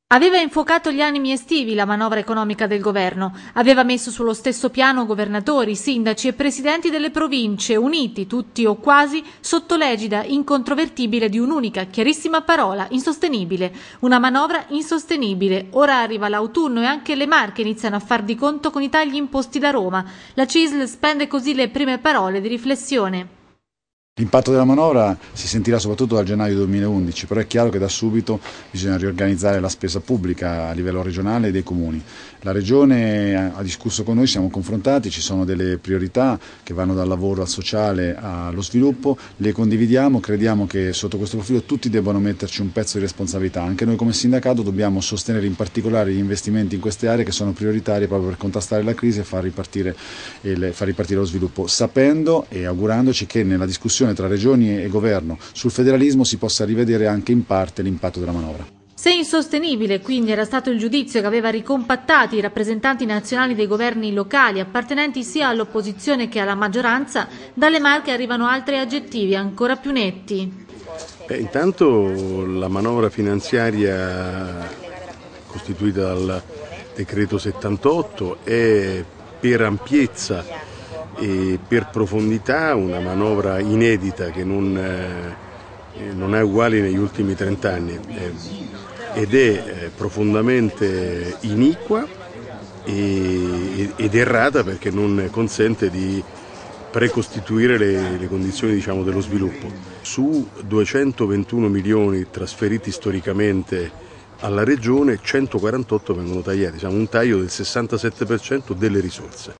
Aveva infuocato gli animi estivi la manovra economica del governo, aveva messo sullo stesso piano governatori, sindaci e presidenti delle province, uniti tutti o quasi sotto l'egida incontrovertibile di un'unica, chiarissima parola, insostenibile. Una manovra insostenibile. Ora arriva l'autunno e anche le Marche iniziano a far di conto con i tagli imposti da Roma. La CISL spende così le prime parole di riflessione. L'impatto della manovra si sentirà soprattutto dal gennaio 2011, però è chiaro che da subito bisogna riorganizzare la spesa pubblica a livello regionale e dei comuni. La Regione ha discusso con noi, siamo confrontati, ci sono delle priorità che vanno dal lavoro al sociale allo sviluppo, le condividiamo, crediamo che sotto questo profilo tutti debbano metterci un pezzo di responsabilità. Anche noi come sindacato dobbiamo sostenere in particolare gli investimenti in queste aree che sono prioritarie proprio per contrastare la crisi e far ripartire lo sviluppo, sapendo e augurandoci che nella discussione tra regioni e governo sul federalismo si possa rivedere anche in parte l'impatto della manovra. Se insostenibile quindi era stato il giudizio che aveva ricompattati i rappresentanti nazionali dei governi locali appartenenti sia all'opposizione che alla maggioranza, dalle Marche arrivano altri aggettivi ancora più netti. Intanto la manovra finanziaria costituita dal decreto 78 è per ampiezza e per profondità una manovra inedita che non è uguale negli ultimi 30 anni ed è profondamente iniqua ed errata perché non consente di precostituire le condizioni, diciamo, dello sviluppo. Su 221 milioni trasferiti storicamente alla Regione, 148 vengono tagliati, diciamo un taglio del 67% delle risorse.